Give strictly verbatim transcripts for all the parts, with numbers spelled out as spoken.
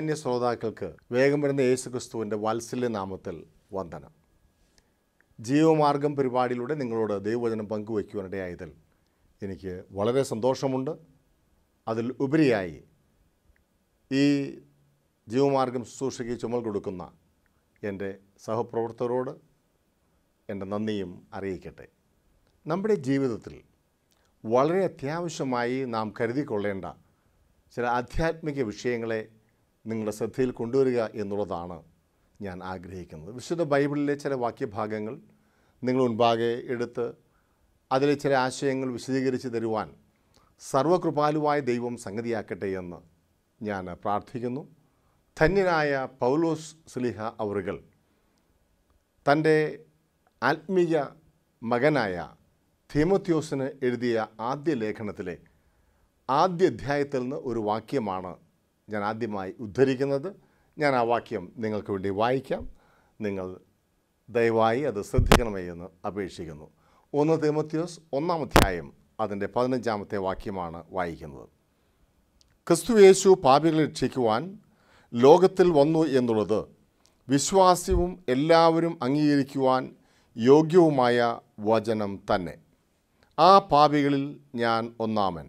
മാന്യ ശ്രോതാക്കൾക്ക് വേഗം വരുന്ന യേശു ക്രിസ്തുവിൻ്റെ വാത്സല്യ നാമത്തിൽ വന്ദനം. ജീവമാർഗം പരിപാടിയിലൂടെ നിങ്ങളോട് ദൈവവചനം പങ്കുവയ്ക്കുവാനിടയായതിൽ എനിക്ക് വളരെ സന്തോഷമുണ്ട്. അതിൽ ഉപരിയായി ഈ ജീവമാർഗം ശുശ്രൂഷയ്ക്ക് ചുമൽ കൊടുക്കുന്ന എൻ്റെ സഹപ്രവർത്തകരോട് എൻ്റെ നന്ദിയും അറിയിക്കട്ടെ. നമ്മുടെ ജീവിതത്തിൽ വളരെ അത്യാവശ്യമായി നാം കരുതിക്കൊള്ളേണ്ട ചില ആധ്യാത്മിക വിഷയങ്ങളെ നിങ്ങളുടെ ശ്രദ്ധയിൽ കൊണ്ടുവരിക എന്നുള്ളതാണ് ഞാൻ ആഗ്രഹിക്കുന്നത്. വിശുദ്ധ ബൈബിളിലെ ചില വാക്യഭാഗങ്ങൾ നിങ്ങൾ മുൻപാകെ എടുത്ത് അതിലെ ചില ആശയങ്ങൾ വിശദീകരിച്ച് തരുവാൻ സർവകൃപാലുവായ ദൈവം സംഗതിയാക്കട്ടെ എന്ന് ഞാൻ പ്രാർത്ഥിക്കുന്നു. ധന്യനായ പൗലോസ് ശ്ലീഹ അവറുകൾ തൻ്റെ ആത്മീയ മകനായ തീമോഥെയോസിന് എഴുതിയ ആദ്യ ലേഖനത്തിലെ ആദ്യ അധ്യായത്തിൽ നിന്ന് ഒരു വാക്യമാണ് ഞാൻ ആദ്യമായി ഉദ്ധരിക്കുന്നത്. ഞാൻ ആ വാക്യം നിങ്ങൾക്ക് വേണ്ടി വായിക്കാം. നിങ്ങൾ ദയവായി അത് ശ്രദ്ധിക്കണമേ എന്ന് അപേക്ഷിക്കുന്നു. ഒന്ന് തീമോഥെയോസ് ഒന്നാം അധ്യായം അതിൻ്റെ പതിനഞ്ചാമത്തെ വാക്യമാണ് വായിക്കുന്നത്. ക്രിസ്തു യേശു പാപികളെ രക്ഷിക്കുവാൻ ലോകത്തിൽ വന്നു എന്നുള്ളത് വിശ്വാസ്യവും എല്ലാവരും അംഗീകരിക്കുവാൻ യോഗ്യവുമായ വചനം തന്നെ. ആ പാപികളിൽ ഞാൻ ഒന്നാമൻ.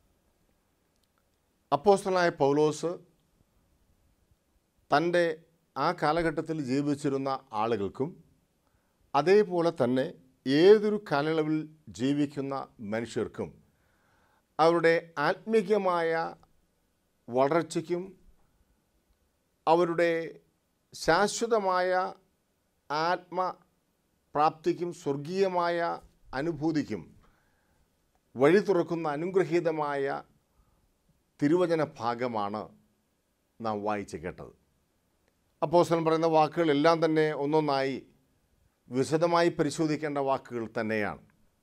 അപ്പോസ്തലനായ പൗലോസ് തൻ്റെ ആ കാലഘട്ടത്തിൽ ജീവിച്ചിരുന്ന ആളുകൾക്കും അതേപോലെ തന്നെ ഏതൊരു കാലയളവിൽ ജീവിക്കുന്ന മനുഷ്യർക്കും അവരുടെ ആത്മീയമായ വളർച്ചയ്ക്കും അവരുടെ ശാശ്വതമായ ആത്മപ്രാപ്തിക്കും സ്വർഗീയമായ അനുഭൂതിക്കും വഴി തുറക്കുന്ന അനുഗ്രഹീതമായ തിരുവചന ഭാഗമാണ് നാം വായിച്ച് കേട്ടത്. അപ്പോസ്തലൻ പറയുന്ന വാക്കുകളെല്ലാം തന്നെ ഒന്നൊന്നായി വിശദമായി പരിശോധിക്കേണ്ട വാക്കുകൾ തന്നെയാണ്.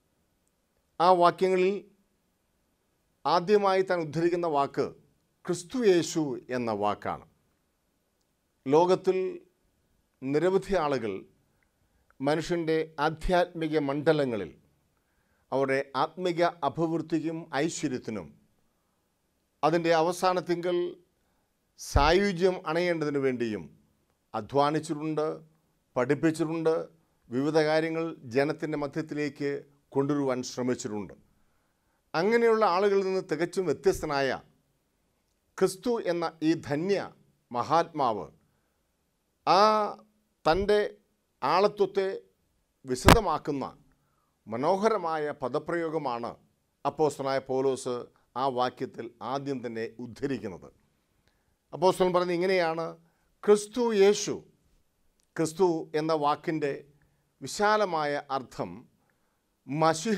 ആ വാക്യങ്ങളിൽ ആദ്യമായി താൻ ഉദ്ധരിക്കുന്ന വാക്ക് ക്രിസ്തു യേശു എന്ന വാക്കാണ്. ലോകത്തിൽ നിരവധി ആളുകൾ മനുഷ്യൻ്റെ ആധ്യാത്മിക മണ്ഡലങ്ങളിൽ അവരുടെ ആത്മിക അഭിവൃദ്ധിക്കും ഐശ്വര്യത്തിനും അതിൻ്റെ അവസാനത്തിങ്കൽ സായുജ്യം അണയേണ്ടതിനു വേണ്ടിയും അധ്വാനിച്ചിട്ടുണ്ട്, പഠിപ്പിച്ചിട്ടുണ്ട്, വിവിധ കാര്യങ്ങൾ ജനത്തിൻ്റെ മധ്യത്തിലേക്ക് കൊണ്ടുവരുവാൻ ശ്രമിച്ചിട്ടുണ്ട്. അങ്ങനെയുള്ള ആളുകളിൽ നിന്ന് തികച്ചും വ്യത്യസ്തനായ ക്രിസ്തു എന്ന ഈ ധന്യ മഹാത്മാവ് ആ തൻ്റെ ആളത്വത്തെ വിശദമാക്കുന്ന മനോഹരമായ പദപ്രയോഗമാണ് അപ്പോസ്തലനായ പൗലോസ് ആ വാക്യത്തിൽ ആദ്യം തന്നെ ഉദ്ധരിക്കുന്നത്. അപ്പോസ്തലൻ പറയുന്നത് ഇങ്ങനെയാണ്: ക്രിസ്തു യേശു. ക്രിസ്തു എന്ന വാക്കിൻ്റെ വിശാലമായ അർത്ഥം മശിഹ,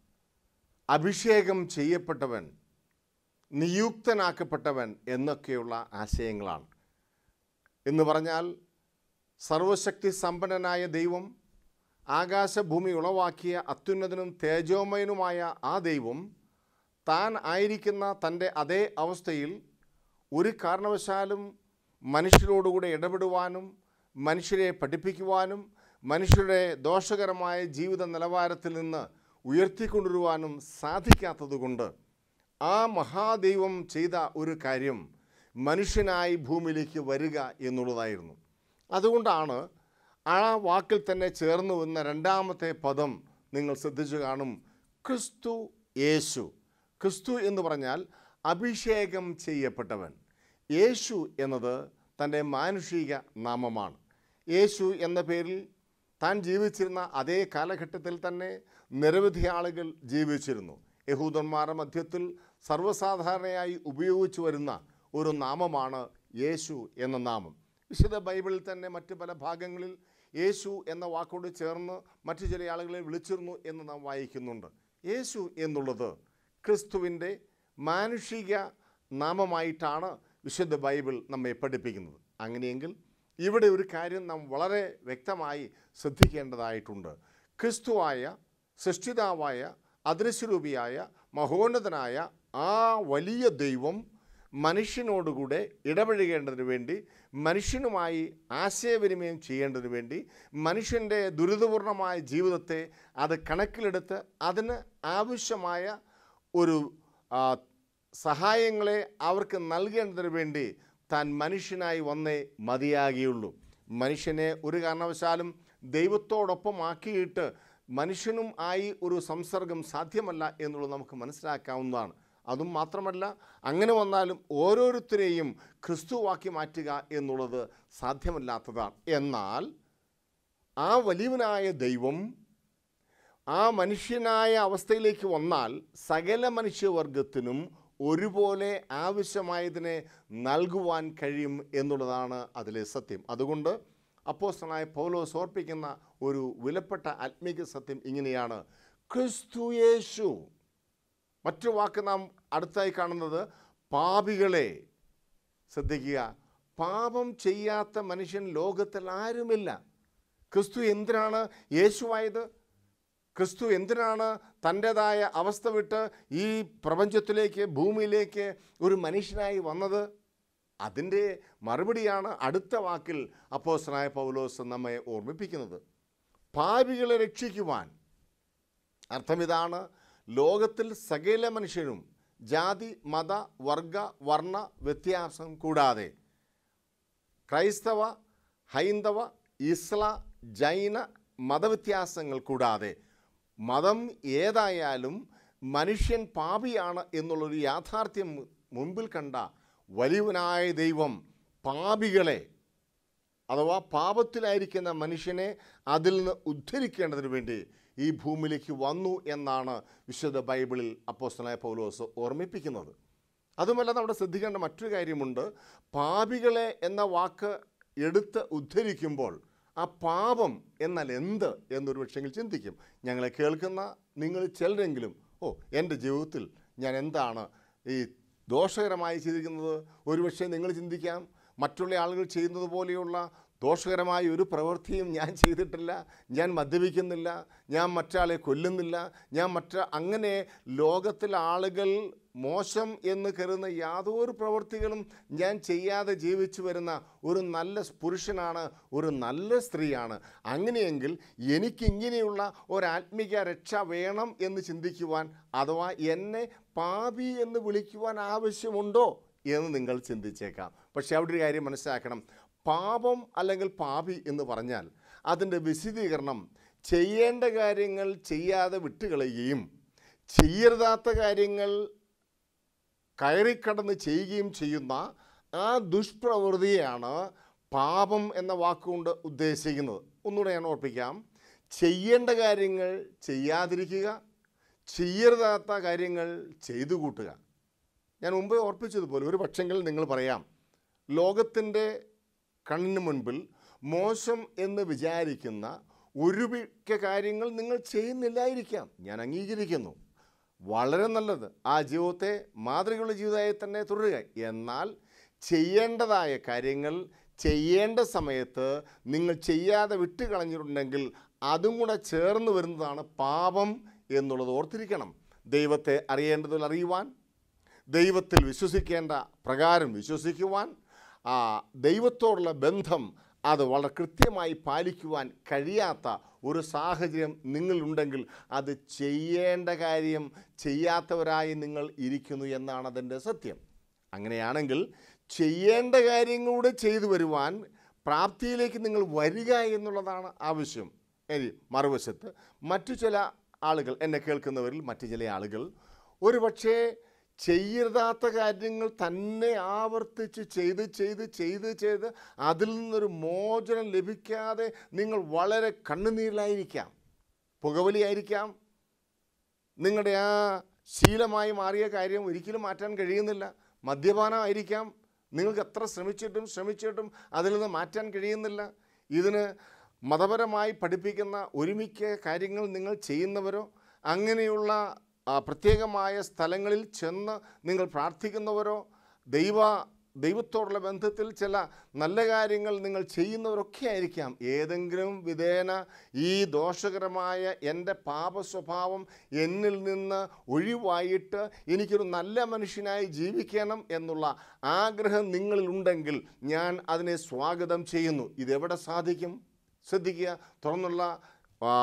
അഭിഷേകം ചെയ്യപ്പെട്ടവൻ, നിയുക്തനാക്കപ്പെട്ടവൻ എന്നൊക്കെയുള്ള ആശയങ്ങളാണ്. എന്ന് പറഞ്ഞാൽ സർവശക്തി സമ്പന്നനായ ദൈവം, ആകാശഭൂമി ഉളവാക്കിയ അത്യുന്നതനും തേജോമയനുമായ ആ ദൈവം താൻ ആയിരിക്കുന്ന തൻ്റെ അതേ അവസ്ഥയിൽ ഒരു കാരണവശാലും മനുഷ്യരോടുകൂടെ ഇടപെടുവാനും മനുഷ്യരെ പഠിപ്പിക്കുവാനും മനുഷ്യരുടെ ദോഷകരമായ ജീവിത നിലവാരത്തിൽ നിന്ന് ഉയർത്തിക്കൊണ്ടുവരുവാനും സാധിക്കാത്തതുകൊണ്ട് ആ മഹാദൈവം ചെയ്ത ഒരു കാര്യം മനുഷ്യനായി ഭൂമിയിലേക്ക് വരിക എന്നുള്ളതായിരുന്നു. അതുകൊണ്ടാണ് ആ വാക്കിൽ തന്നെ ചേർന്ന് വന്ന രണ്ടാമത്തെ പദം നിങ്ങൾ ശ്രദ്ധിച്ചു കാണും: ക്രിസ്തു യേശു. ക്രിസ്തു എന്ന് പറഞ്ഞാൽ അഭിഷേകം ചെയ്യപ്പെട്ടവൻ. യേശു എന്നത് തൻ്റെ മാനുഷിക നാമമാണ്. യേശു എന്ന പേരിൽ താൻ ജീവിച്ചിരുന്ന അതേ കാലഘട്ടത്തിൽ തന്നെ നിരവധി ആളുകൾ ജീവിച്ചിരുന്നു. യഹൂദന്മാരുടെ മധ്യത്തിൽ സർവ്വസാധാരണയായി ഉപയോഗിച്ചു വരുന്ന ഒരു നാമമാണ് യേശു എന്ന നാമം. വിശുദ്ധ ബൈബിളിൽ തന്നെ മറ്റ് പല ഭാഗങ്ങളിൽ യേശു എന്ന വാക്കോട് ചേർന്ന് മറ്റു ചില ആളുകളെ വിളിച്ചിരുന്നു എന്ന് നാം വായിക്കുന്നുണ്ട്. യേശു എന്നുള്ളത് ക്രിസ്തുവിൻ്റെ മാനുഷിക നാമമായിട്ടാണ് വിശുദ്ധ ബൈബിൾ നമ്മെ പഠിപ്പിക്കുന്നത്. അങ്ങനെയെങ്കിൽ ഇവിടെ ഒരു കാര്യം നാം വളരെ വ്യക്തമായി ശ്രദ്ധിക്കേണ്ടതായിട്ടുണ്ട്. ക്രിസ്തുവായ സൃഷ്ടിതാവായ അദൃശ്യരൂപിയായ മഹോന്നതനായ ആ വലിയ ദൈവം മനുഷ്യനോടുകൂടെ ഇടപഴകേണ്ടതിന് വേണ്ടി, മനുഷ്യനുമായി ആശയവിനിമയം ചെയ്യേണ്ടതിന് വേണ്ടി, മനുഷ്യൻ്റെ ദുരിതപൂർണമായ ജീവിതത്തെ അത് കണക്കിലെടുത്ത് അതിന് ആവശ്യമായ ഒരു സഹായങ്ങളെ അവർക്ക് നൽകേണ്ടതിന് വേണ്ടി താൻ മനുഷ്യനായി വന്നേ മതിയാകുകയുള്ളൂ. മനുഷ്യനെ ഒരു കാരണവശാലും ദൈവത്തോടൊപ്പമാക്കിയിട്ട് മനുഷ്യനും ആയി ഒരു സംസർഗം സാധ്യമല്ല എന്നുള്ളത് നമുക്ക് മനസ്സിലാക്കാവുന്നതാണ്. അതും മാത്രമല്ല, അങ്ങനെ വന്നാലും ഓരോരുത്തരെയും ക്രിസ്തുവാക്കി മാറ്റുക എന്നുള്ളത് സാധ്യമല്ലാത്തതാണ്. എന്നാൽ ആ വലിയവനായ ദൈവം ആ മനുഷ്യനായ അവസ്ഥയിലേക്ക് വന്നാൽ സകല മനുഷ്യവർഗത്തിനും ഒരുപോലെ ആവശ്യമായതിനെ നൽകുവാൻ കഴിയും എന്നുള്ളതാണ് അതിലെ സത്യം. അതുകൊണ്ട് അപ്പോസ്തലനായ പൗലോസ് ഓർപ്പിക്കുന്ന ഒരു വിലപ്പെട്ട ആത്മീക സത്യം ഇങ്ങനെയാണ്: ക്രിസ്തു യേശു. മറ്റു വാക്ക് നാം അടുത്തായി കാണുന്നത് പാപികളെ. ശ്രദ്ധിക്കുക, പാപം ചെയ്യാത്ത മനുഷ്യൻ ലോകത്തിൽ ആരുമില്ല. ക്രിസ്തു എന്തിനാണ് യേശുവായത്? ക്രിസ്തു എന്തിനാണ് തൻ്റേതായ അവസ്ഥ വിട്ട് ഈ പ്രപഞ്ചത്തിലേക്ക്, ഭൂമിയിലേക്ക് ഒരു മനുഷ്യനായി വന്നത്? അതിൻ്റെ മറുപടിയാണ് അടുത്ത വാക്കിൽ അപ്പോസ്തലനായ പൗലോസ് നമ്മെ ഓർമ്മിപ്പിക്കുന്നത്. പാപികളെ രക്ഷിക്കുവാൻ. അർത്ഥമിതാണ്: ലോകത്തിൽ സകല മനുഷ്യരും ജാതി, മത, വർഗ, വർണ്ണ വ്യത്യാസം കൂടാതെ, ക്രൈസ്തവ, ഹൈന്ദവ, ഇസ്ലാം, ജൈന മതവ്യത്യാസങ്ങൾ കൂടാതെ, മതം ഏതായാലും മനുഷ്യൻ പാപിയാണ് എന്നുള്ളൊരു യാഥാർത്ഥ്യം മുൻപിൽ കണ്ട വലിയവനായ ദൈവം പാപികളെ, അഥവാ പാപത്തിലായിരിക്കുന്ന മനുഷ്യനെ അതിൽ നിന്ന് ഉദ്ധരിക്കേണ്ടതിന് വേണ്ടി ഈ ഭൂമിയിലേക്ക് വന്നു എന്നാണ് വിശുദ്ധ ബൈബിളിൽ അപ്പോസ്തലനായ പൗലോസ് ഓർമ്മിപ്പിക്കുന്നത്. അതുമല്ല, നമ്മുടെ ശ്രദ്ധിക്കേണ്ട മറ്റൊരു കാര്യമുണ്ട്. പാപികളെ എന്ന വാക്ക് എടുത്ത് ഉദ്ധരിക്കുമ്പോൾ ആ പാപം എന്നാൽ എന്ത് എന്നൊരു പക്ഷെങ്കിൽ ചിന്തിക്കും. ഞങ്ങളെ കേൾക്കുന്ന നിങ്ങൾ ചിലരെങ്കിലും, ഓ, എൻ്റെ ജീവിതത്തിൽ ഞാൻ എന്താണ് ഈ ദോഷകരമായി ചെയ്തിരിക്കുന്നത്? ഒരുപക്ഷെ നിങ്ങൾ ചിന്തിക്കാം, മറ്റുള്ള ആളുകൾ ചെയ്യുന്നത് പോലെയുള്ള ദോഷകരമായ ഒരു പ്രവൃത്തിയും ഞാൻ ചെയ്തിട്ടില്ല, ഞാൻ മദ്യപിക്കുന്നില്ല, ഞാൻ മറ്റാളെ കൊല്ലുന്നില്ല, ഞാൻ മറ്റ അങ്ങനെ ലോകത്തിലെ ആളുകൾ മോശം എന്ന് കരുതുന്ന യാതൊരു പ്രവൃത്തികളും ഞാൻ ചെയ്യാതെ ജീവിച്ചു വരുന്ന ഒരു നല്ല പുരുഷനാണ്, ഒരു നല്ല സ്ത്രീയാണ്. അങ്ങനെയെങ്കിൽ എനിക്കിങ്ങനെയുള്ള ഒരാത്മീക രക്ഷ വേണം എന്ന് ചിന്തിക്കുവാൻ, അഥവാ എന്നെ പാപി എന്ന് വിളിക്കുവാൻ ആവശ്യമുണ്ടോ എന്ന് നിങ്ങൾ ചിന്തിച്ചേക്കാം. പക്ഷേ അവിടെ ഒരു കാര്യം മനസ്സിലാക്കണം. പാപം അല്ലെങ്കിൽ പാപി എന്ന് പറഞ്ഞാൽ അതിൻ്റെ വിശദീകരണം ചെയ്യേണ്ട കാര്യങ്ങൾ ചെയ്യാതെ വിട്ടുകളയുകയും ചെയ്യരുതാത്ത കാര്യങ്ങൾ കയറിക്കടന്ന് ചെയ്യുകയും ചെയ്യുന്ന ആ ദുഷ്പ്രവൃത്തിയാണ് പാപം എന്ന വാക്കുകൊണ്ട് ഉദ്ദേശിക്കുന്നത്. ഒന്നുകൂടെ ഞാൻ ഓർപ്പിക്കാം. ചെയ്യേണ്ട കാര്യങ്ങൾ ചെയ്യാതിരിക്കുക, ചെയ്യരുതാത്ത കാര്യങ്ങൾ ചെയ്തു കൂട്ടുക. ഞാൻ മുമ്പേ ഓർപ്പിച്ചതുപോലെ ഒരു പക്ഷെങ്കിൽ നിങ്ങൾ പറയാം, ലോകത്തിൻ്റെ കണ്ണിന് മുൻപിൽ മോശം എന്ന് വിചാരിക്കുന്ന ഒരു മിക്ക കാര്യങ്ങൾ നിങ്ങൾ ചെയ്യുന്നില്ലായിരിക്കാം. ഞാൻ അംഗീകരിക്കുന്നു, വളരെ നല്ലത്. ആ ജീവിതത്തെ മാതൃകയുള്ള ജീവിതമായി തന്നെ തുടരുക. എന്നാൽ ചെയ്യേണ്ടതായ കാര്യങ്ങൾ ചെയ്യേണ്ട സമയത്ത് നിങ്ങൾ ചെയ്യാതെ വിട്ടുകളഞ്ഞിട്ടുണ്ടെങ്കിൽ അതും കൂടെ ചേർന്ന് വരുന്നതാണ് പാപം എന്നുള്ളത് ഓർത്തിരിക്കണം. ദൈവത്തെ അറിയേണ്ടതിൽ അറിയുവാൻ, ദൈവത്തിൽ വിശ്വസിക്കേണ്ട പ്രകാരം വിശ്വസിക്കുവാൻ, ആ ദൈവത്തോടുള്ള ബന്ധം അത് വളരെ കൃത്യമായി പാലിക്കുവാൻ കഴിയാത്ത ഒരു സാഹചര്യം നിങ്ങളുണ്ടെങ്കിൽ അത് ചെയ്യേണ്ട കാര്യം ചെയ്യാത്തവരായി നിങ്ങൾ ഇരിക്കുന്നു എന്നാണ് അതിൻ്റെ സത്യം. അങ്ങനെയാണെങ്കിൽ ചെയ്യേണ്ട കാര്യങ്ങളൂടെ ചെയ്തു വരുവാൻ പ്രാപ്തിയിലേക്ക് നിങ്ങൾ വരിക എന്നുള്ളതാണ് ആവശ്യം. ഇനി മറുവശത്ത് മറ്റു ചില ആളുകൾ, എന്നെ കേൾക്കുന്നവരിൽ മറ്റു ചില ആളുകൾ ഒരു പക്ഷേ ചെയ്യരുതാത്ത കാര്യങ്ങൾ തന്നെ ആവർത്തിച്ച് ചെയ്ത് ചെയ്ത് ചെയ്ത് ചെയ്ത് അതിൽ നിന്നൊരു മോചനം ലഭിക്കാതെ നിങ്ങൾ വളരെ കണ്ണുനീരിലായിരിക്കാം. പുകവലിയായിരിക്കാം. നിങ്ങളുടെ ആ ശീലമായി മാറിയ കാര്യം ഒരിക്കലും മാറ്റാൻ കഴിയുന്നില്ല. മദ്യപാനമായിരിക്കാം. നിങ്ങൾക്ക് എത്ര ശ്രമിച്ചിട്ടും ശ്രമിച്ചിട്ടും അതിൽ നിന്ന് മാറ്റാൻ കഴിയുന്നില്ല. ഇതിന് മതപരമായി പഠിപ്പിക്കുന്ന ഒരുമിക്ക കാര്യങ്ങൾ നിങ്ങൾ ചെയ്യുന്നവരോ, അങ്ങനെയുള്ള പ്രത്യേകമായ സ്ഥലങ്ങളിൽ ചെന്ന് നിങ്ങൾ പ്രാർത്ഥിക്കുന്നവരോ, ദൈവ ദൈവത്തോടുള്ള ബന്ധത്തിൽ ചില നല്ല കാര്യങ്ങൾ നിങ്ങൾ ചെയ്യുന്നവരൊക്കെ ആയിരിക്കാം. ഏതെങ്കിലും വിധേന ഈ ദോഷകരമായ എൻ്റെ പാപ സ്വഭാവം എന്നിൽ നിന്ന് ഒഴിവായിട്ട് എനിക്കൊരു നല്ല മനുഷ്യനായി ജീവിക്കണം എന്നുള്ള ആഗ്രഹം നിങ്ങളിലുണ്ടെങ്കിൽ ഞാൻ അതിനെ സ്വാഗതം ചെയ്യുന്നു. ഇതെവിടെ സാധിക്കും? ശ്രദ്ധിക്കുക. തുറന്നുള്ള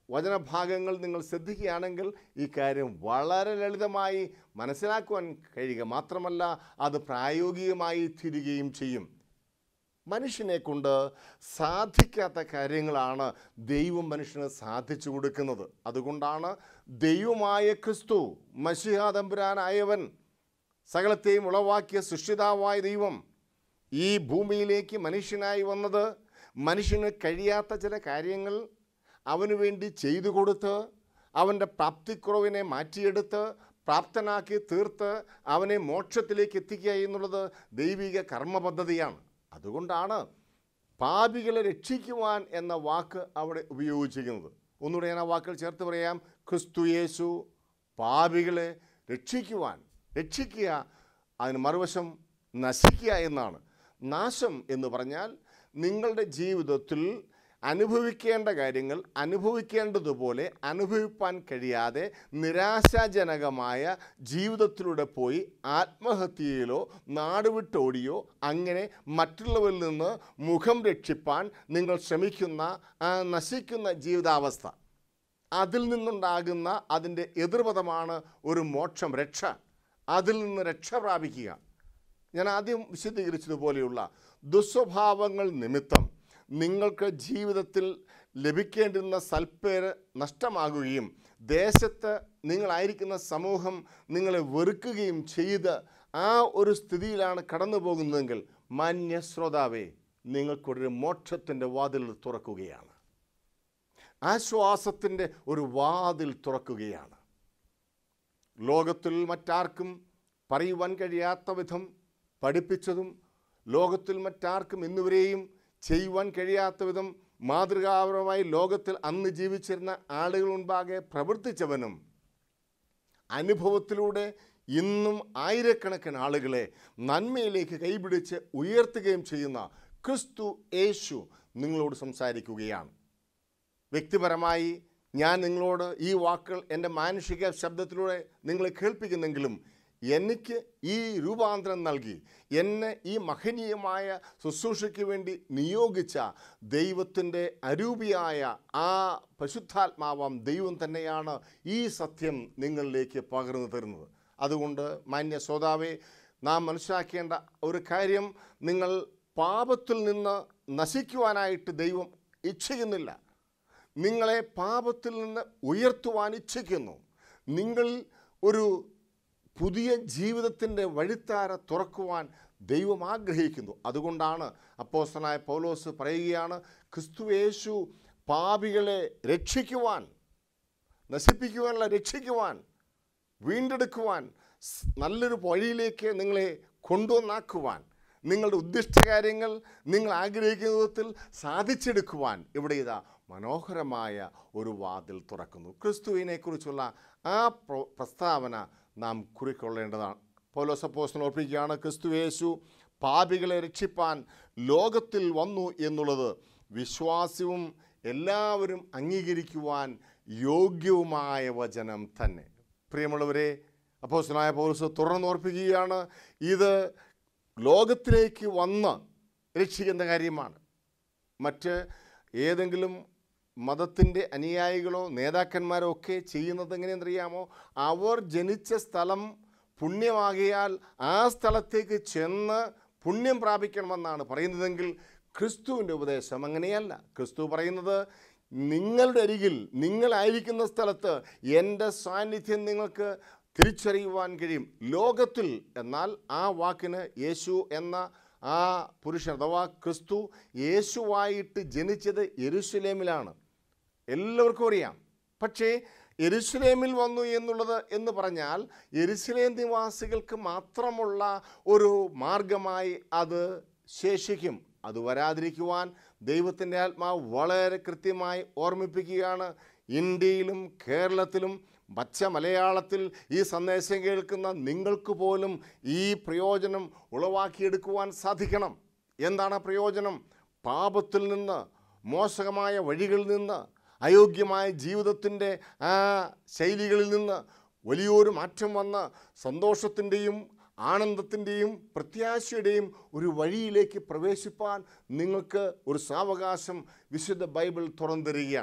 വചനഭാഗങ്ങൾ നിങ്ങൾ ശ്രദ്ധിക്കുകയാണെങ്കിൽ ഈ കാര്യം വളരെ ലളിതമായി മനസ്സിലാക്കുവാൻ കഴിയുക മാത്രമല്ല അത് പ്രായോഗികമായി തീരുകയും ചെയ്യും. മനുഷ്യനെ കൊണ്ട് സാധിക്കാത്ത കാര്യങ്ങളാണ് ദൈവം മനുഷ്യന് സാധിച്ചു കൊടുക്കുന്നത്. അതുകൊണ്ടാണ് ദൈവമായ ക്രിസ്തു മശിഹാ തമ്പുരാനായവൻ, സകലത്തെയും ഉളവാക്കിയ സൃഷ്ടിതാവായ ദൈവം ഈ ഭൂമിയിലേക്ക് മനുഷ്യനായി വന്നത്. മനുഷ്യന് കഴിയാത്ത ചില കാര്യങ്ങൾ അവന് വേണ്ടി ചെയ്തു കൊടുത്ത് അവൻ്റെ പ്രാപ്തിക്കുറവിനെ മാറ്റിയെടുത്ത് പ്രാപ്തനാക്കി തീർത്ത് അവനെ മോക്ഷത്തിലേക്ക് എത്തിക്കുക എന്നുള്ളത് ദൈവിക കർമ്മ പദ്ധതിയാണ്. അതുകൊണ്ടാണ് പാപികളെ രക്ഷിക്കുവാൻ എന്ന വാക്ക് അവിടെ ഉപയോഗിച്ചിരിക്കുന്നത്. ഒന്നുകൂടെ ഞാൻ ആ വാക്കുകൾ ചേർത്ത് പറയാം. ക്രിസ്തു യേശു പാപികളെ രക്ഷിക്കുവാൻ, രക്ഷിക്കുക അതിന് മറുവശം നശിക്കുക എന്നാണ്. നാശം എന്ന് പറഞ്ഞാൽ നിങ്ങളുടെ ജീവിതത്തിൽ അനുഭവിക്കേണ്ട കാര്യങ്ങൾ അനുഭവിക്കേണ്ടതുപോലെ അനുഭവിപ്പാൻ കഴിയാതെ നിരാശാജനകമായ ജീവിതത്തിലൂടെ പോയി ആത്മഹത്യയിലോ നാടുവിട്ടോടിയോ അങ്ങനെ മറ്റുള്ളവരിൽ നിന്ന് മുഖം രക്ഷിപ്പാൻ നിങ്ങൾ ശ്രമിക്കുന്ന ആ നശിക്കുന്ന ജീവിതാവസ്ഥ, അതിൽ നിന്നുണ്ടാകുന്ന അതിൻ്റെ എതിർപദമാണ് ഒരു മോക്ഷം, രക്ഷ. അതിൽ നിന്ന് രക്ഷ പ്രാപിക്കുക. ഞാൻ ആദ്യം വിശദീകരിച്ചതുപോലെയുള്ള ദുസ്വഭാവങ്ങൾ നിമിത്തം നിങ്ങൾക്ക് ജീവിതത്തിൽ ലഭിക്കേണ്ടുന്ന സൽപ്പേര് നഷ്ടമാകുകയും ദേശത്ത് നിങ്ങളായിരിക്കുന്ന സമൂഹം നിങ്ങളെ വെറുക്കുകയും ചെയ്ത് ആ ഒരു സ്ഥിതിയിലാണ് കടന്നു പോകുന്നതെങ്കിൽ മാന്യ ശ്രോതാവേ, നിങ്ങൾക്കൊരു മോക്ഷത്തിൻ്റെ വാതിൽ തുറക്കുകയാണ്. ആശ്വാസത്തിൻ്റെ ഒരു വാതിൽ തുറക്കുകയാണ്. ലോകത്തിൽ മറ്റാർക്കും പറയുവാൻ കഴിയാത്ത വിധം പഠിപ്പിച്ചതും ലോകത്തിൽ മറ്റാർക്കും ഇന്നുവരെയും ചെയ്യുവാൻ കഴിയാത്ത വിധം മാതൃകാപരമായി ലോകത്തിൽ അന്ന് ജീവിച്ചിരുന്ന ആളുകൾ മുൻപാകെ പ്രവർത്തിച്ചവനും അനുഭവത്തിലൂടെ ഇന്നും ആയിരക്കണക്കിന് ആളുകളെ നന്മയിലേക്ക് കൈപിടിച്ച് ഉയർത്തുകയും ചെയ്യുന്ന ക്രിസ്തു യേശു നിങ്ങളോട് സംസാരിക്കുകയാണ്. വ്യക്തിപരമായി ഞാൻ നിങ്ങളോട് ഈ വാക്കുകൾ എൻ്റെ മാനുഷിക ശബ്ദത്തിലൂടെ നിങ്ങളെ കേൾപ്പിക്കുന്നെങ്കിലും എനിക്ക് ഈ രൂപാന്തരം നൽകി എന്നെ ഈ മഹനീയമായ ശുശ്രൂഷയ്ക്ക് വേണ്ടി നിയോഗിച്ച ദൈവത്തിൻ്റെ അരൂപിയായ ആ പരിശുദ്ധാത്മാവാം ദൈവം തന്നെയാണ് ഈ സത്യം നിങ്ങളിലേക്ക് പകർന്നു തരുന്നത്. അതുകൊണ്ട് മാന്യ ശ്രോതാവേ, നാം മനസ്സിലാക്കേണ്ട ഒരു കാര്യം, നിങ്ങൾ പാപത്തിൽ നിന്ന് നശിക്കുവാനായിട്ട് ദൈവം ഇച്ഛിക്കുന്നില്ല. നിങ്ങളെ പാപത്തിൽ നിന്ന് ഉയർത്തുവാൻ ഇച്ഛിക്കുന്നു. നിങ്ങൾ ഒരു പുതിയ ജീവിതത്തിൻ്റെ വഴിത്താര തുറക്കുവാൻ ദൈവം ആഗ്രഹിക്കുന്നു. അതുകൊണ്ടാണ് അപ്പോസ്തലനായ പൗലോസ് പറയുകയാണ്, ക്രിസ്തുയേശു പാപികളെ രക്ഷിക്കുവാൻ, നശിപ്പിക്കുവാനല്ല രക്ഷിക്കുവാൻ, വീണ്ടെടുക്കുവാൻ, നല്ലൊരു വഴിയിലേക്ക് നിങ്ങളെ കൊണ്ടുവന്നാക്കുവാൻ, നിങ്ങളുടെ ഉദ്ദിഷ്ടകാര്യങ്ങൾ നിങ്ങൾ ആഗ്രഹിക്കുന്ന വിധത്തിൽ സാധിച്ചെടുക്കുവാൻ ഇവിടെ ഇതാ മനോഹരമായ ഒരു വാതിൽ തുറക്കുന്നു. ക്രിസ്തുവിനെക്കുറിച്ചുള്ള ആ പ്രസ്താവന നാം കുറിക്കൊള്ളേണ്ടതാണ്. പൗലോസ് അപ്പോസ്തലൻ ഓർപ്പിക്കുകയാണ്, ക്രിസ്തു യേശു പാപികളെ രക്ഷിപ്പാൻ ലോകത്തിൽ വന്നു എന്നുള്ളത് വിശ്വാസ്യവും എല്ലാവരും അംഗീകരിക്കുവാൻ യോഗ്യവുമായ വചനം തന്നെ. പ്രിയമുള്ളവരെ, അപ്പോസ്തലനായ പൗലോസ് തുറന്ന് ഓർപ്പിക്കുകയാണ്, ഇത് ലോകത്തിലേക്ക് വന്ന് രക്ഷിക്കുന്ന കാര്യമാണ്. മറ്റ് ഏതെങ്കിലും മതത്തിൻ്റെ അനുയായികളോ നേതാക്കന്മാരോ ഒക്കെ ചെയ്യുന്നത് എങ്ങനെയെന്നറിയാമോ? അവർ ജനിച്ച സ്ഥലം പുണ്യമാകിയാൽ ആ സ്ഥലത്തേക്ക് ചെന്ന് പുണ്യം പ്രാപിക്കണമെന്നാണ് പറയുന്നതെങ്കിൽ ക്രിസ്തുവിൻ്റെ ഉപദേശം അങ്ങനെയല്ല. ക്രിസ്തു പറയുന്നത്, നിങ്ങളുടെ അരികിൽ നിങ്ങളായിരിക്കുന്ന സ്ഥലത്ത് എൻ്റെ സാന്നിധ്യം നിങ്ങൾക്ക് തിരിച്ചറിയുവാൻ കഴിയും. ലോകത്തിൽ എന്നാൽ ആ വാക്കിന് യേശു എന്ന ആ പുരുഷൻ അഥവാ ക്രിസ്തു യേശുവായിട്ട് ജനിച്ചത് യെരുശലേമിലാണ്, എല്ലാവർക്കും അറിയാം. പക്ഷേ യെരുശലേമിൽ വന്നു എന്നുള്ളത് എന്ന് പറഞ്ഞാൽ യെരുശലേം നിവാസികൾക്ക് മാത്രമുള്ള ഒരു മാർഗമായി അത് ശേഷിക്കും. അത് വരാതിരിക്കുവാൻ ദൈവത്തിൻ്റെ ആത്മാവ് വളരെ കൃത്യമായി ഓർമ്മിപ്പിക്കുകയാണ്. ഇന്ത്യയിലും കേരളത്തിലും പച്ച മലയാളത്തിൽ ഈ സന്ദേശം കേൾക്കുന്ന നിങ്ങൾക്ക് പോലും ഈ പ്രയോജനം ഉളവാക്കിയെടുക്കുവാൻ സാധിക്കണം. എന്താണ് പ്രയോജനം? പാപത്തിൽ നിന്ന്, മോശകമായ വഴികളിൽ നിന്ന്, അയോഗ്യമായ ജീവിതത്തിൻ്റെ ആ ശൈലികളിൽ നിന്ന് വലിയൊരു മാറ്റം വന്ന് സന്തോഷത്തിൻ്റെയും ആനന്ദത്തിൻ്റെയും പ്രത്യാശയുടെയും ഒരു വഴിയിലേക്ക് പ്രവേശിപ്പാൻ നിങ്ങൾക്ക് ഒരു സാവകാശം വിശുദ്ധ ബൈബിൾ തുറന്നു തരികയാണ്.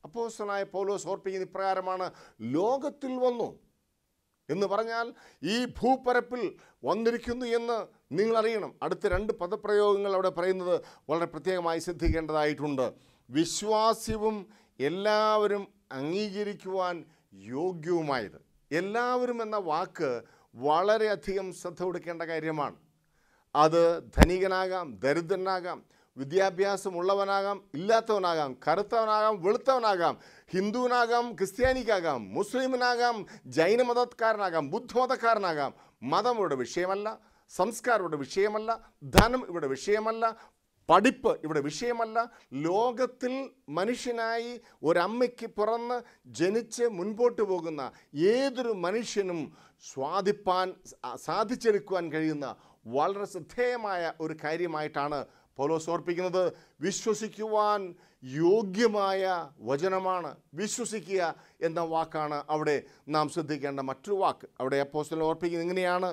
അപ്പോസ്തലനായ പൗലോസ് ഓർപ്പിക്കുന്ന ഇപ്രകാരമാണ്, ലോകത്തിൽ വന്നു എന്ന് പറഞ്ഞാൽ ഈ ഭൂപരപ്പിൽ വന്നിരിക്കുന്നു എന്ന് നിങ്ങൾ അറിയണം. അടുത്ത രണ്ട് പദപ്രയോഗങ്ങൾ അവിടെ പറയുന്നത് വളരെ പ്രത്യേകമായി ശ്രദ്ധിക്കേണ്ടതായിട്ടുണ്ട്. വിശ്വാസ്യവും എല്ലാവരും അംഗീകരിക്കുവാൻ യോഗ്യവുമായത്. എല്ലാവരും എന്ന വാക്ക് വളരെയധികം ശ്രദ്ധ കൊടുക്കേണ്ട കാര്യമാണ്. അത് ധനികനാകാം, ദരിദ്രനാകാം, വിദ്യാഭ്യാസമുള്ളവനാകാം, ഇല്ലാത്തവനാകാം, കറുത്തവനാകാം, വെളുത്തവനാകാം, ഹിന്ദുവിനാകാം, ക്രിസ്ത്യാനിക്കാകാം, മുസ്ലിമിനാകാം, ജൈനമതക്കാരനാകാം, ബുദ്ധമതക്കാരനാകാം. മതം ഇവിടെ വിഷയമല്ല, സംസ്കാരം ഇവിടെ വിഷയമല്ല, ധനം ഇവിടെ വിഷയമല്ല, പഠിപ്പ് ഇവിടെ വിഷയമല്ല. ലോകത്തിൽ മനുഷ്യനായി ഒരമ്മയ്ക്ക് പിറന്ന് ജനിച്ച് മുൻപോട്ട് പോകുന്ന ഏതൊരു മനുഷ്യനും സ്വാധിപ്പാൻ സാധിച്ചെടുക്കുവാൻ കഴിയുന്ന വളരെ ശ്രദ്ധേയമായ ഒരു കാര്യമായിട്ടാണ് പൗലോസ് ഓർപ്പിക്കുന്നത്. വിശ്വസിക്കുവാൻ യോഗ്യമായ വചനമാണ്. വിശ്വസിക്കുക എന്ന വാക്കാണ് അവിടെ നാം ശ്രദ്ധിക്കേണ്ട മറ്റൊരു വാക്ക്. അവിടെ അപ്പോസ്തലൻ ഓർപ്പിക്കുന്നത് ഇങ്ങനെയാണ്,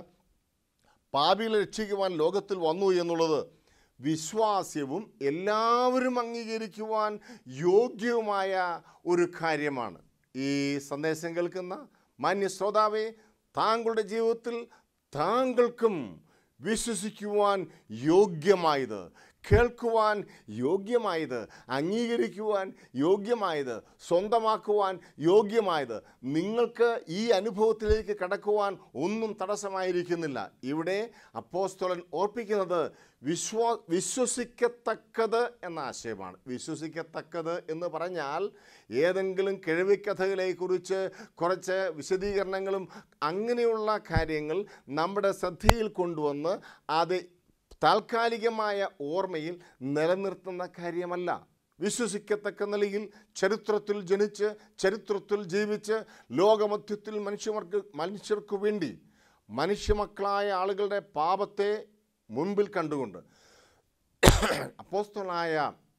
പാപികളെ രക്ഷിക്കുവാൻ ലോകത്തിൽ വന്നു എന്നുള്ളത് വിശ്വാസ്യവും എല്ലാവരും അംഗീകരിക്കുവാൻ യോഗ്യവുമായ ഒരു കാര്യമാണ്. ഈ സന്ദേശം കേൾക്കുന്ന മാന്യ ശ്രോതാവേ, താങ്കളുടെ ജീവിതത്തിൽ താങ്കൾക്കും വിശ്വസിക്കുവാൻ യോഗ്യമായത്, കേൾക്കുവാൻ യോഗ്യമായത്, അംഗീകരിക്കുവാൻ യോഗ്യമായത്, സ്വന്തമാക്കുവാൻ യോഗ്യമായത്, നിങ്ങൾക്ക് ഈ അനുഭവത്തിലേക്ക് കടക്കുവാൻ ഒന്നും തടസ്സമായിരിക്കുന്നില്ല. ഇവിടെ അപ്പോസ്തലൻ ഓർപ്പിക്കുന്നത് വിശ്വാ വിശ്വസിക്കത്തക്കത് എന്ന ആശയമാണ്. വിശ്വസിക്കത്തക്കത് എന്ന് പറഞ്ഞാൽ ഏതെങ്കിലും കിഴവിക്കഥകളെക്കുറിച്ച് കുറച്ച് വിശദീകരണങ്ങളും അങ്ങനെയുള്ള കാര്യങ്ങൾ നമ്മുടെ ശ്രദ്ധയിൽ കൊണ്ടുവന്ന് അത് താൽക്കാലികമായ ഓർമ്മയിൽ നിലനിർത്തുന്ന കാര്യമല്ല. വിശ്വസിക്കത്തക്ക നിലയിൽ ചരിത്രത്തിൽ ജനിച്ച് ചരിത്രത്തിൽ ജീവിച്ച് ലോകമധ്യത്തിൽ മനുഷ്യർക്ക് മനുഷ്യർക്കു വേണ്ടി മനുഷ്യമക്കളായ ആളുകളുടെ പാപത്തെ മുൻപിൽ കണ്ടുകൊണ്ട് അപ്പോസ്തലനായ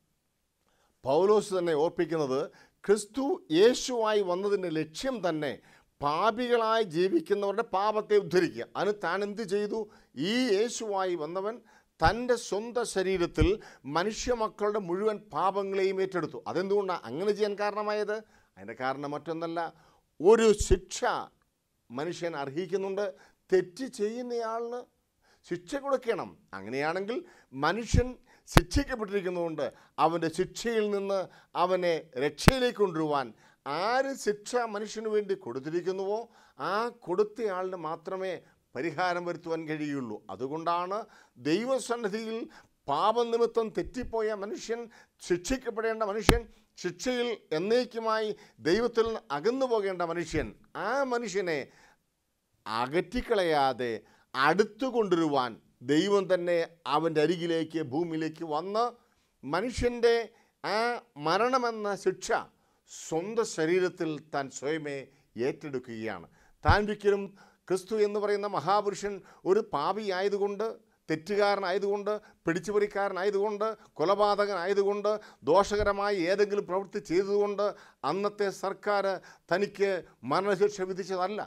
പൗലോസ് തന്നെ ഓർപ്പിക്കുന്നത്, ക്രിസ്തു യേശുവായി വന്നതിൻ്റെ ലക്ഷ്യം തന്നെ പാപികളായി ജീവിക്കുന്നവരുടെ പാപത്തെ ഉദ്ധരിക്കുക. അതിന് താൻ എന്ത് ചെയ്തു? ഈ യേശുവായി വന്നവൻ തൻ്റെ സ്വന്തം ശരീരത്തിൽ മനുഷ്യമക്കളുടെ മുഴുവൻ പാപങ്ങളെയും ഏറ്റെടുത്തു. അതെന്തുകൊണ്ടാണ് അങ്ങനെ ചെയ്യാൻ കാരണമായത്? അതിൻ്റെ കാരണം മറ്റൊന്നല്ല, ഒരു ശിക്ഷ മനുഷ്യൻ അർഹിക്കുന്നുണ്ട്. തെറ്റ് ചെയ്യുന്നയാളിന് ശിക്ഷ കൊടുക്കണം. അങ്ങനെയാണെങ്കിൽ മനുഷ്യൻ ശിക്ഷിക്കപ്പെട്ടിരിക്കുന്നതുകൊണ്ട് അവൻ്റെ ശിക്ഷയിൽ നിന്ന് അവനെ രക്ഷയിലേക്ക് കൊണ്ടുവരുവാൻ ആര് ശിക്ഷ മനുഷ്യന് വേണ്ടി കൊടുത്തിരിക്കുന്നുവോ ആ കൊടുത്തയാളിന് മാത്രമേ പരിഹാരം വരുത്തുവാൻ കഴിയുള്ളൂ. അതുകൊണ്ടാണ് ദൈവസന്നിധിയിൽ പാപനിമിത്തം തെറ്റിപ്പോയ മനുഷ്യൻ, ശിക്ഷിക്കപ്പെടേണ്ട മനുഷ്യൻ, ശിക്ഷയിൽ എന്നേക്കുമായി ദൈവത്തിൽ നിന്ന് അകന്നു പോകേണ്ട മനുഷ്യൻ, ആ മനുഷ്യനെ അകറ്റിക്കളയാതെ അടുത്തു കൊണ്ടുവരുവാൻ ദൈവം തന്നെ അവൻ്റെ അരികിലേക്ക് ഭൂമിയിലേക്ക് വന്ന് മനുഷ്യൻ്റെ ആ മരണമെന്ന ശിക്ഷ സ്വന്തം ശരീരത്തിൽ താൻ സ്വയമേ ഏറ്റെടുക്കുകയാണ്. താൻ ഒരിക്കലും ക്രിസ്തു എന്ന് പറയുന്ന മഹാപുരുഷൻ ഒരു പാപിയായതുകൊണ്ട്, തെറ്റുകാരനായതുകൊണ്ട്, പിടിച്ചുപറിക്കാരനായതുകൊണ്ട്, കൊലപാതകനായതുകൊണ്ട്, ദോഷകരമായി ഏതെങ്കിലും പ്രവൃത്തി ചെയ്തതുകൊണ്ട് അന്നത്തെ സർക്കാർ തനിക്ക് മരണശിക്ഷ വിധിച്ചതല്ല.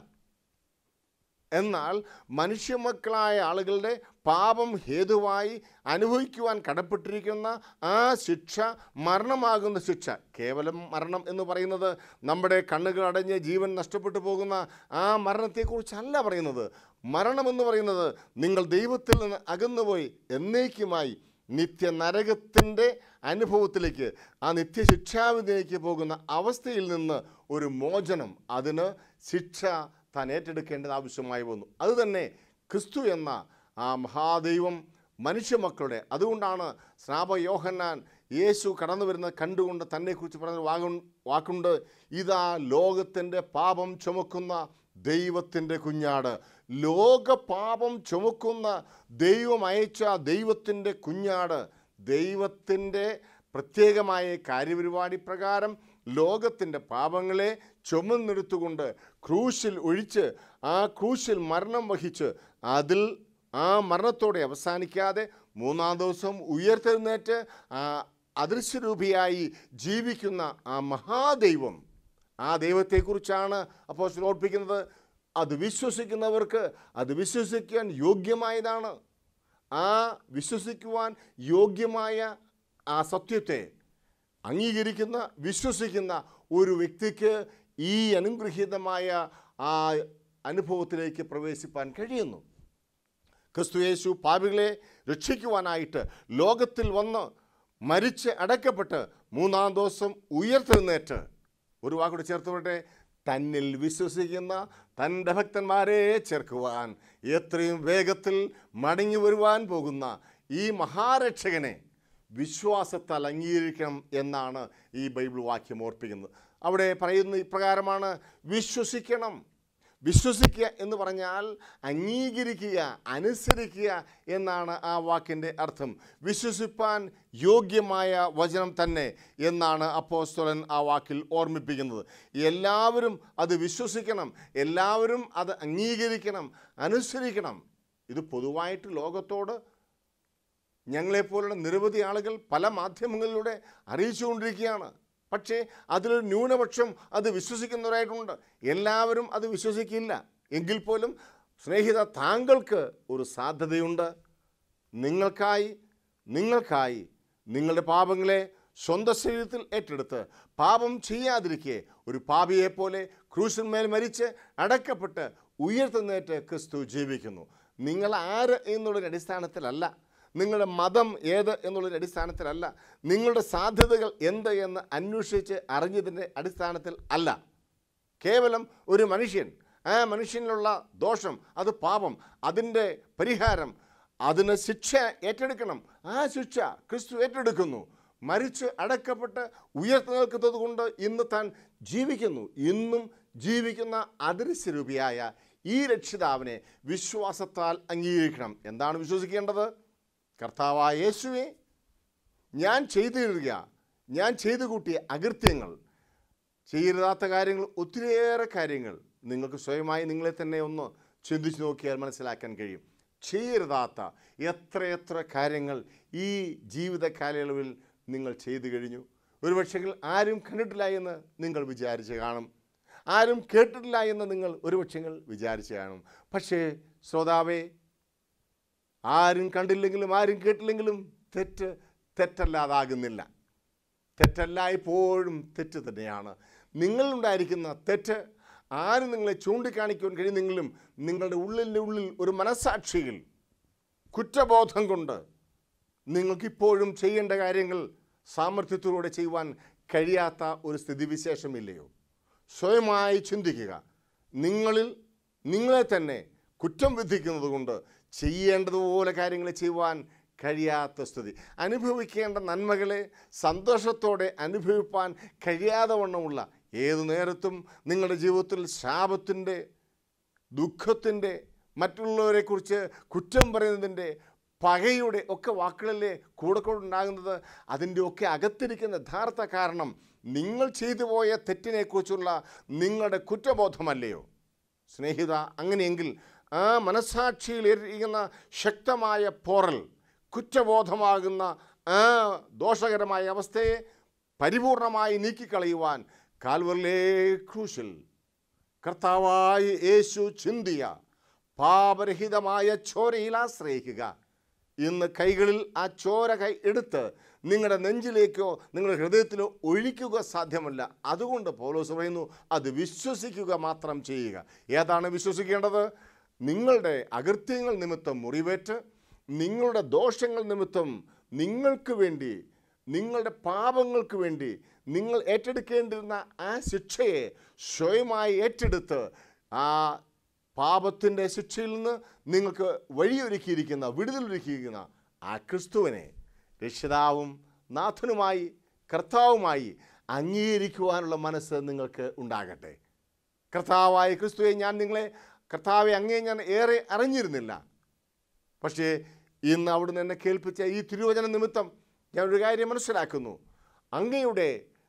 എന്നാൽ മനുഷ്യമക്കളായ ആളുകളുടെ പാപം ഹേതുവായി അനുഭവിക്കുവാൻ കടപ്പെട്ടിരിക്കുന്ന ആ ശിക്ഷ മരണമാകുന്ന ശിക്ഷ, കേവലം മരണം എന്ന് പറയുന്നത് നമ്മുടെ കണ്ണുകൾ അടഞ്ഞ് ജീവൻ നഷ്ടപ്പെട്ടു പോകുന്ന ആ മരണത്തെക്കുറിച്ചല്ല പറയുന്നത്. മരണമെന്ന് പറയുന്നത് നിങ്ങൾ ദൈവത്തിൽ നിന്ന് അകന്നുപോയി എന്നേക്കുമായി നിത്യ നരകത്തിൻ്റെ അനുഭവത്തിലേക്ക്, ആ നിത്യശിക്ഷാവിധിയിലേക്ക് പോകുന്ന അവസ്ഥയിൽ നിന്ന് ഒരു മോചനം, അതിന് ശിക്ഷ താൻ ഏറ്റെടുക്കേണ്ടത് ആവശ്യമായി വന്നു. അതുതന്നെ ക്രിസ്തു എന്ന ആ മഹാദൈവം മനുഷ്യമക്കളുടെ, അതുകൊണ്ടാണ് സ്നാപക യോഹന്നാൻ യേശു കടന്നു വരുന്നത് കണ്ടുകൊണ്ട് തന്നെക്കുറിച്ച് പറഞ്ഞ വാഗു വാക്കുണ്ട് ഇതാ ലോകത്തിൻ്റെ പാപം ചുമക്കുന്ന ദൈവത്തിൻ്റെ കുഞ്ഞാട്. ലോക പാപം ചുമക്കുന്ന ദൈവം അയച്ച ദൈവത്തിൻ്റെ കുഞ്ഞാട്. ദൈവത്തിൻ്റെ പ്രത്യേകമായ കാര്യപരിപാടി പ്രകാരം ലോകത്തിൻ്റെ പാപങ്ങളെ ചുമന്നെടുത്തുകൊണ്ട് ക്രൂശിൽ ഒഴിച്ച് ആ ക്രൂശിൽ മരണം വഹിച്ച് അതിൽ ആ മരണത്തോടെ അവസാനിക്കാതെ മൂന്നാം ദിവസം ഉയർത്തെഴുന്നേറ്റ് ആ അദൃശ്യരൂപിയായി ജീവിക്കുന്ന ആ മഹാദൈവം, ആ ദൈവത്തെക്കുറിച്ചാണ് അപ്പോസ്തലൻ ഓർപ്പിക്കുന്നത്. അത് വിശ്വസിക്കുന്നവർക്ക് അത് വിശ്വസിക്കാൻ യോഗ്യമായതാണ്. ആ വിശ്വസിക്കുവാൻ യോഗ്യമായ ആ സത്യത്തെ, അംഗീകരിക്കുന്ന വിശ്വസിക്കുന്ന ഒരു വ്യക്തിക്ക് ഈ അനുഗ്രഹീതമായ ആ അനുഭവത്തിലേക്ക് പ്രവേശിപ്പാൻ കഴിയുന്നു. ക്രിസ്തു യേശു പാപികളെ രക്ഷിക്കുവാനായിട്ട് ലോകത്തിൽ വന്ന് മരിച്ച് അടക്കപ്പെട്ട് മൂന്നാം ദിവസം ഉയർത്തെഴുന്നേറ്റ്, ഒരു വാക്കുകൂടെ ചേർത്ത് പറയട്ടെ, തന്നിൽ വിശ്വസിക്കുന്ന തൻ്റെ ഭക്തന്മാരെ ചേർക്കുവാൻ എത്രയും വേഗത്തിൽ മടങ്ങി വരുവാൻ പോകുന്ന ഈ മഹാരക്ഷകനെ വിശ്വാസത്താൽ അംഗീകരിക്കണം എന്നാണ് ഈ ബൈബിൾ വാക്യം ഓർപ്പിക്കുന്നത്. അവിടെ പറയുന്ന ഇപ്രകാരമാണ്: വിശ്വസിക്കണം. വിശ്വസിക്കുക എന്ന് പറഞ്ഞാൽ അംഗീകരിക്കുക, അനുസരിക്കുക എന്നാണ് ആ വാക്കിൻ്റെ അർത്ഥം. വിശ്വസിപ്പാൻ യോഗ്യമായ വചനം തന്നെ എന്നാണ് അപ്പോസ്തലൻ ആ വാക്കിൽ ഓർമ്മിപ്പിക്കുന്നത്. എല്ലാവരും അത് വിശ്വസിക്കണം, എല്ലാവരും അത് അംഗീകരിക്കണം, അനുസരിക്കണം. ഇത് പൊതുവായിട്ട് ലോകത്തോട് ഞങ്ങളെപ്പോലുള്ള നിരവധി ആളുകൾ പല മാധ്യമങ്ങളിലൂടെ അറിയിച്ചുകൊണ്ടിരിക്കുകയാണ്. പക്ഷേ അതിലൊരു ന്യൂനപക്ഷം അത് വിശ്വസിക്കുന്നവരായിട്ടുണ്ട്. എല്ലാവരും അത് വിശ്വസിക്കില്ല. എങ്കിൽ പോലും സ്നേഹിത, താങ്കൾക്ക് ഒരു സാധ്യതയുണ്ട്. നിങ്ങൾക്കായി നിങ്ങൾക്കായി നിങ്ങളുടെ പാപങ്ങളെ സ്വന്തം ശരീരത്തിൽ ഏറ്റെടുത്ത് പാപം ചെയ്യാതിരിക്കെ ഒരു പാപിയെപ്പോലെ ക്രൂശന്മേൽ മരിച്ച് അടക്കപ്പെട്ട് ഉയർത്തെഴുന്നേറ്റ് ക്രിസ്തു ജീവിക്കുന്നു. നിങ്ങൾ ആര് എന്നുള്ളൊരു അടിസ്ഥാനത്തിലല്ല, നിങ്ങളുടെ മതം ഏത് എന്നുള്ളൊരു അടിസ്ഥാനത്തിലല്ല, നിങ്ങളുടെ സാധ്യതകൾ എന്ത് എന്ന് അന്വേഷിച്ച് അറിഞ്ഞതിൻ്റെ അടിസ്ഥാനത്തിൽ അല്ല. കേവലം ഒരു മനുഷ്യൻ, ആ മനുഷ്യനിലുള്ള ദോഷം, അത് പാപം, അതിൻ്റെ പരിഹാരം, അതിന് ശിക്ഷ ഏറ്റെടുക്കണം. ആ ശിക്ഷ ക്രിസ്തു ഏറ്റെടുക്കുന്നു. മരിച്ച് അടക്കപ്പെട്ട് ഉയർത്തെഴുന്നേൽക്കുന്നത് കൊണ്ട് ഇന്ന് താൻ ജീവിക്കുന്നു. ഇന്നും ജീവിക്കുന്ന അദൃശ്യരൂപിയായ ഈ രക്ഷിതാവിനെ വിശ്വാസത്താൽ അംഗീകരിക്കണം. എന്താണ് വിശ്വസിക്കേണ്ടത്? കർത്താവായ യേശുവേ, ഞാൻ ചെയ്തിരിക്കുക, ഞാൻ ചെയ്തു കൂട്ടിയ അകൃത്യങ്ങൾ, ചെയ്യരുതാത്ത കാര്യങ്ങൾ, ഒത്തിരിയേറെ കാര്യങ്ങൾ നിങ്ങൾക്ക് സ്വയമായി നിങ്ങളെ തന്നെ ഒന്ന് ചിന്തിച്ച് നോക്കിയാൽ മനസ്സിലാക്കാൻ കഴിയും. ചെയ്യരുതാത്ത എത്രയെത്ര കാര്യങ്ങൾ ഈ ജീവിത കാലയളവിൽ നിങ്ങൾ ചെയ്തു കഴിഞ്ഞു. ഒരുപക്ഷെ ആരും കണ്ടിട്ടില്ല എന്ന് നിങ്ങൾ വിചാരിച്ച് കാണും, ആരും കേട്ടിട്ടില്ല എന്ന് നിങ്ങൾ ഒരുപക്ഷെ വിചാരിച്ച് കാണും. പക്ഷേ ശ്രോതാവേ, ആരും കണ്ടില്ലെങ്കിലും ആരും കേട്ടില്ലെങ്കിലും തെറ്റ് തെറ്റല്ലാതാകുന്നില്ല. തെറ്റല്ലായ്പ്പോഴും തെറ്റ് തന്നെയാണ്. നിങ്ങളുണ്ടായിരിക്കുന്ന തെറ്റ് ആരും നിങ്ങളെ ചൂണ്ടിക്കാണിക്കുവാൻ കഴിയുന്നെങ്കിലും നിങ്ങളുടെ ഉള്ളിൻ്റെ ഉള്ളിൽ ഒരു മനസ്സാക്ഷിയിൽ കുറ്റബോധം കൊണ്ട് നിങ്ങൾക്കിപ്പോഴും ചെയ്യേണ്ട കാര്യങ്ങൾ സാമർഥ്യത്തോടെ ചെയ്യുവാൻ കഴിയാത്ത ഒരു സ്ഥിതിവിശേഷമില്ലയോ? സ്വയമായി ചിന്തിക്കുക. നിങ്ങളിൽ നിങ്ങളെ തന്നെ കുറ്റം വിധിക്കുന്നത് കൊണ്ട് ചെയ്യേണ്ടതുപോലെ കാര്യങ്ങൾ ചെയ്യുവാൻ കഴിയാത്ത സ്ഥിതി, അനുഭവിക്കേണ്ട നന്മകളെ സന്തോഷത്തോടെ അനുഭവിപ്പാൻ കഴിയാതെ വണ്ണമുള്ള, ഏതു നേരത്തും നിങ്ങളുടെ ജീവിതത്തിൽ ശാപത്തിൻ്റെ, ദുഃഖത്തിൻ്റെ, മറ്റുള്ളവരെക്കുറിച്ച് കുറ്റം പറയുന്നതിൻ്റെ, പകയുടെ ഒക്കെ വാക്കുകളിലെ കൂടെ കൊണ്ടുണ്ടാകുന്നത്. അതിൻ്റെ ഒക്കെ അകത്തിരിക്കുന്ന യഥാർത്ഥ കാരണം നിങ്ങൾ ചെയ്തു പോയ തെറ്റിനെക്കുറിച്ചുള്ള നിങ്ങളുടെ കുറ്റബോധമല്ലയോ? സ്നേഹിത, അങ്ങനെയെങ്കിൽ ആ മനസ്സാക്ഷിയിൽ ഇരിക്കുന്ന ശക്തമായ പോറൽ, കുറ്റബോധമാകുന്ന ആ ദോഷകരമായ അവസ്ഥയെ പരിപൂർണമായി നീക്കിക്കളയുവാൻ കാൽവറിലെ ക്രൂശിൽ കർത്താവായ യേശു ചിന്തിയ പാപരഹിതമായ ചോരയിൽ ആശ്രയിക്കുക. ഇന്ന് കൈകളിൽ ആ ചോര കൈ എടുത്ത് നിങ്ങളുടെ നെഞ്ചിലേക്കോ നിങ്ങളുടെ ഹൃദയത്തിലോ ഒഴിക്കുക സാധ്യമല്ല. അതുകൊണ്ട് പൗലോസ് പറയുന്നു, അത് വിശ്വസിക്കുക മാത്രം ചെയ്യുക. ഏതാണ് വിശ്വസിക്കേണ്ടത്? നിങ്ങളുടെ അകൃത്യങ്ങൾ നിമിത്തം മുറിവേറ്റ്, നിങ്ങളുടെ ദോഷങ്ങൾ നിമിത്തം നിങ്ങൾക്ക് വേണ്ടി, നിങ്ങളുടെ പാപങ്ങൾക്ക് വേണ്ടി നിങ്ങൾ ഏറ്റെടുക്കേണ്ടിരുന്ന ആ ശിക്ഷയെ സ്വയമായി ഏറ്റെടുത്ത് ആ പാപത്തിൻ്റെ ശിക്ഷയിൽ നിന്ന് നിങ്ങൾക്ക് വഴിയൊരുക്കിയിരിക്കുന്ന, വിടുതലൊരുക്കിയിരിക്കുന്ന ആ ക്രിസ്തുവിനെ രക്ഷിതാവും നാഥനുമായി കർത്താവുമായി അംഗീകരിക്കുവാനുള്ള മനസ്സ് നിങ്ങൾക്ക് ഉണ്ടാകട്ടെ. കർത്താവായ ക്രിസ്തുവെ, ഞാൻ നിങ്ങളെ, കർത്താവെ, അങ്ങേ ഞാൻ ഏറെ അറിഞ്ഞിരുന്നില്ല. പക്ഷേ ഇന്ന് അവിടുന്ന് എന്നെ കേൾപ്പിച്ച ഈ തിരുവചന നിമിത്തം ഞാനൊരു കാര്യം മനസ്സിലാക്കുന്നു. അങ്ങയുടെ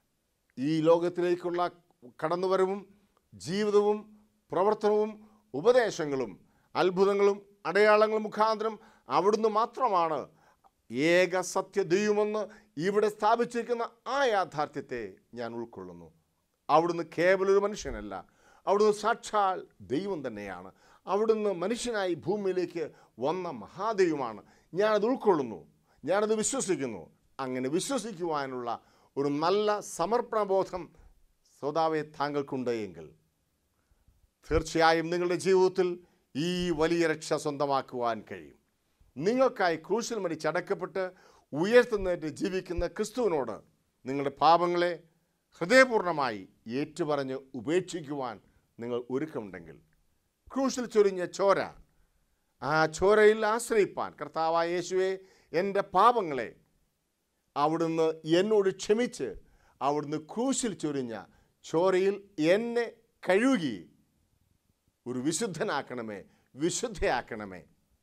ഈ ലോകത്തിലേക്കുള്ള കടന്നുവരവും ജീവിതവും പ്രവർത്തനവും ഉപദേശങ്ങളും അത്ഭുതങ്ങളും അടയാളങ്ങളും മുഖാന്തരം അവിടുന്ന് മാത്രമാണ് ഏക സത്യ ദൈവമെന്ന് ഇവിടെ സ്ഥാപിച്ചിരിക്കുന്ന ആ യാഥാർത്ഥ്യത്തെ ഞാൻ ഉൾക്കൊള്ളുന്നു. അവിടുന്ന് കേവലം ഒരു മനുഷ്യനല്ല, അവിടുന്ന് സാക്ഷാൽ ദൈവം തന്നെയാണ്. അവിടുന്ന് മനുഷ്യനായി ഭൂമിയിലേക്ക് വന്ന മഹാദൈവമാണ്. ഞാനത് ഉൾക്കൊള്ളുന്നു, ഞാനത് വിശ്വസിക്കുന്നു. അങ്ങനെ വിശ്വസിക്കുവാനുള്ള ഒരു നല്ല സമർപ്പണബോധം ശ്രോതാവെ താങ്കൾക്കുണ്ട് എങ്കിൽ തീർച്ചയായും നിങ്ങളുടെ ജീവിതത്തിൽ ഈ വലിയ രക്ഷ സ്വന്തമാക്കുവാൻ കഴിയും. നിങ്ങൾക്കായി ക്രൂശിൽ മരിച്ചടക്കപ്പെട്ട് ഉയർത്തുന്നേറ്റ് ജീവിക്കുന്ന ക്രിസ്തുവിനോട് നിങ്ങളുടെ പാപങ്ങളെ ഹൃദയപൂർണ്ണമായി ഏറ്റുപറഞ്ഞ് ഉപേക്ഷിക്കുവാൻ നിങ്ങൾ ഒരുക്കമുണ്ടെങ്കിൽ ക്രൂശിൽ ചൊരിഞ്ഞ ചോര, ആ ചോരയിൽ ആശ്രയിപ്പാൻ, കർത്താവായ യേശുവേ എൻ്റെ പാപങ്ങളെ അവിടുന്ന് എന്നോട് ക്ഷമിച്ച് അവിടുന്ന് ക്രൂശിൽ ചൊരിഞ്ഞ ചോരയിൽ എന്നെ കഴുകി ഒരു വിശുദ്ധനാക്കണമേ, വിശുദ്ധയാക്കണമേ.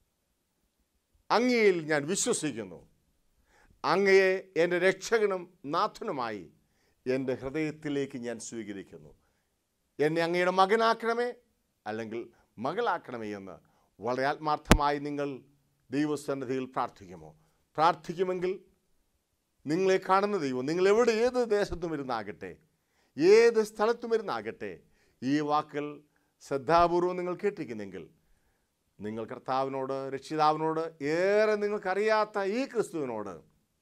അങ്ങയിൽ ഞാൻ വിശ്വസിക്കുന്നു. അങ്ങയെ എൻ്റെ രക്ഷകനും നാഥനുമായി എൻ്റെ ഹൃദയത്തിലേക്ക് ഞാൻ സ്വീകരിക്കുന്നു. എന്നെ അങ്ങയുടെ മകനാക്കണമേ അല്ലെങ്കിൽ മകളാക്കണമേ എന്ന് വളരെ ആത്മാർത്ഥമായി നിങ്ങൾ ദൈവസന്നിധിയിൽ പ്രാർത്ഥിക്കുമോ? പ്രാർത്ഥിക്കുമെങ്കിൽ നിങ്ങളെ കാണുന്ന ദൈവം നിങ്ങൾ എവിടെ ഏത് ദേശത്തും ഇരുന്നാകട്ടെ, ഏത് സ്ഥലത്തും ഇരുന്നാകട്ടെ, ഈ വാക്കുകൾ ശ്രദ്ധാപൂർവം നിങ്ങൾ കേട്ടിരിക്കുന്നെങ്കിൽ നിങ്ങൾ കർത്താവിനോട്, രക്ഷിതാവിനോട്, ഏറെ നിങ്ങൾക്കറിയാത്ത ഈ ക്രിസ്തുവിനോട്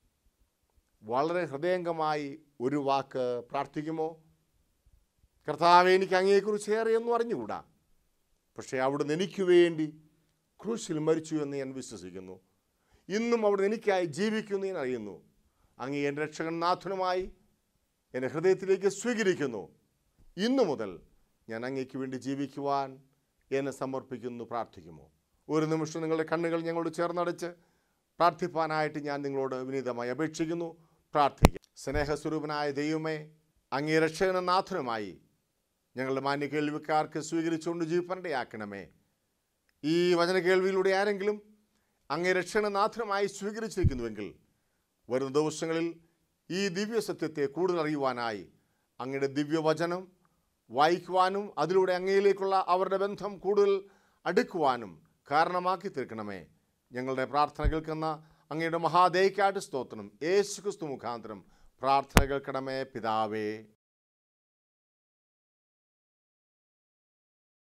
വളരെ ഹൃദയംഗമായി ഒരു വാക്ക് പ്രാർത്ഥിക്കുമോ? കർത്താവേ, എനിക്ക് അങ്ങയെക്കുറിച്ച് ഏറെയൊന്നും അറിഞ്ഞുകൂടാ, പക്ഷേ അവിടുന്ന് എനിക്ക് വേണ്ടി ക്രൂശിൽ മരിച്ചു എന്ന് ഞാൻ വിശ്വസിക്കുന്നു. ഇന്നും അവിടുന്ന് എനിക്കായി ജീവിക്കുന്നു ഞാൻ അറിയുന്നു. അങ്ങേ എൻ്റെ രക്ഷകൻ നാഥനുമായി എൻ്റെ ഹൃദയത്തിലേക്ക് സ്വീകരിക്കുന്നു. ഇന്നു മുതൽ ഞാൻ അങ്ങേക്ക് വേണ്ടി ജീവിക്കുവാൻ എന്നെ സമർപ്പിക്കുന്നു. പ്രാർത്ഥിക്കുമോ? ഒരു നിമിഷം നിങ്ങളുടെ കണ്ണുകൾ ഞങ്ങളോട് ചേർന്നടച്ച് പ്രാർത്ഥിപ്പാനായിട്ട് ഞാൻ നിങ്ങളോട് വിനീതമായി അപേക്ഷിക്കുന്നു. പ്രാർത്ഥിക്കും. സ്നേഹസ്വരൂപനായ ദൈവമേ, അങ്ങേ രക്ഷകനും നാഥനുമായി ഞങ്ങളുടെ മാന്യ കേൾവിക്കാർക്ക് സ്വീകരിച്ചുകൊണ്ട് ജീവിപ്പണ്ടയാക്കണമേ. ഈ വചന കേൾവിയിലൂടെ ആരെങ്കിലും അങ്ങേ രക്ഷകനും നാഥനുമായി സ്വീകരിച്ചിരിക്കുന്നുവെങ്കിൽ വരുന്ന ദിവസങ്ങളിൽ ഈ ദിവ്യസത്യത്തെ കൂടുതൽ അറിയുവാനായി അങ്ങയുടെ ദിവ്യവചനം വായിക്കുവാനും അതിലൂടെ അങ്ങയിലേക്കുള്ള അവരുടെ ബന്ധം കൂടുതൽ അടുക്കുവാനും കാരണമാക്കി തീർക്കണമേ. ഞങ്ങളുടെ പ്രാർത്ഥന കേൾക്കുന്ന അങ്ങയുടെ മഹാദയക്കായിട്ട് സ്തോത്രം. യേശു ക്രിസ്തു മുഖാന്തരം പ്രാർത്ഥന കേൾക്കണമേ പിതാവേ.